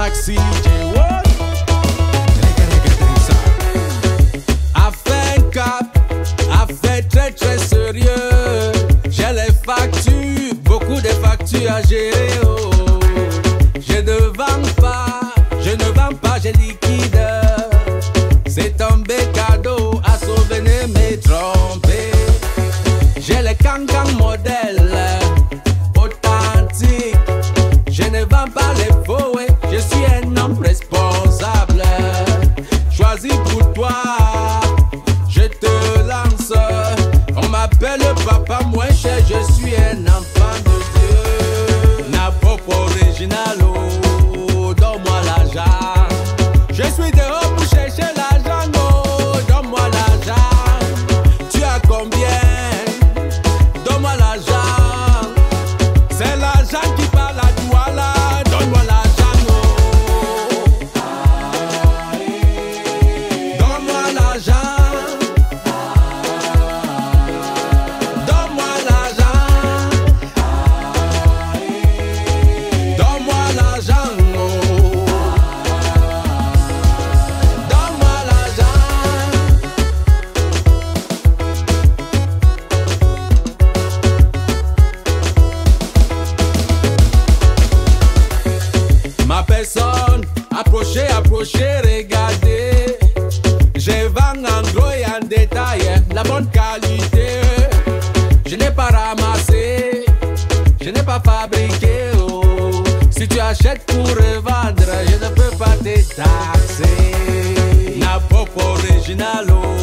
taxi, affaire cap, affaire très très sérieux. J'ai les factures, beaucoup de factures à gérer. Oh. Je ne vends pas, je liquide. C'est tombé cadeau à souvenir mes trompés. J'ai les cancan modèles authentiques. Je ne vends pas les faux, ouais. Je suis un homme responsable. Choisis pour toi, je te lance. On m'appelle papa moins cher, je suis un enfant de Dieu. Na pop original, oh, donne-moi l'argent. Je suis dehors pour chercher l'argent, oh, donne-moi l'argent. Tu as combien? Donne-moi l'argent. C'est l'argent qui parle à toi là. Donne-moi l'argent, oh. Donne-moi l'argent. Donne-moi l'argent. Donne-moi l'argent, oh. Donne-moi l'argent. Ma personne, approchez, approchez, regardez. Je vends en gros et en détail la bonne qualité. Je n'ai pas ramassé, je n'ai pas fabriqué. Oh. Si tu achètes pour revendre, je ne peux pas te taxer. Na pop original, oh.